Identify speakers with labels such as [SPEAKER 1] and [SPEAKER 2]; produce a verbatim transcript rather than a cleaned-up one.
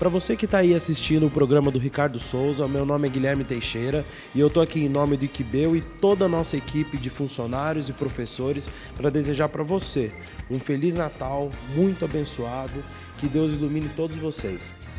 [SPEAKER 1] Para você que está aí assistindo o programa do Ricardo Souza, meu nome é Guilherme Teixeira e eu estou aqui em nome do Iquibeu e toda a nossa equipe de funcionários e professores para desejar para você um Feliz Natal, muito abençoado, que Deus ilumine todos vocês.